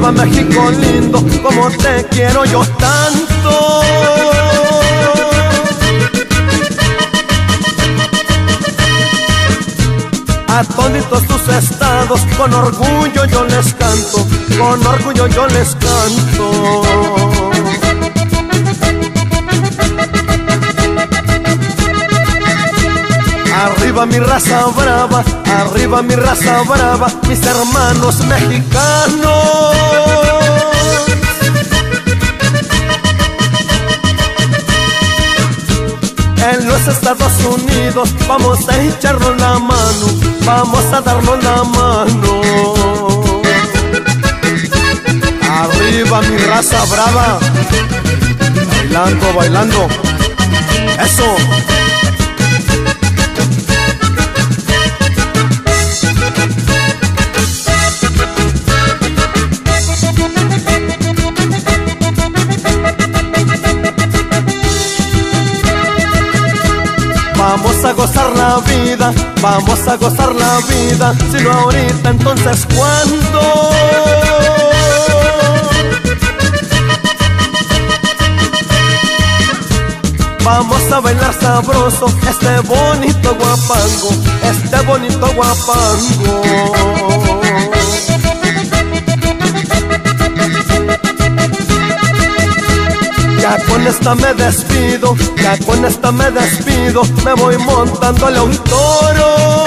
Arriba México lindo, como te quiero yo tanto. A toditos tus estados, con orgullo yo les canto, con orgullo yo les canto. Arriba mi raza brava, arriba mi raza brava, mis hermanos mexicanos. En los Estados Unidos vamos a echarnos la mano, vamos a darnos la mano. Arriba mi raza brava, bailando, bailando, eso. Vamos a gozar la vida, vamos a gozar la vida. Si no ahorita, entonces ¿cuándo? Vamos a bailar sabroso este bonito guapango, este bonito guapango. Ya con esta me despido, ya con esta me despido, me voy montándole a un toro.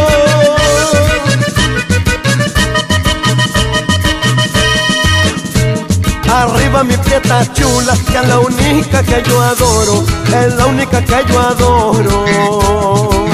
Arriba mi prieta chula, que es la única que yo adoro, es la única que yo adoro.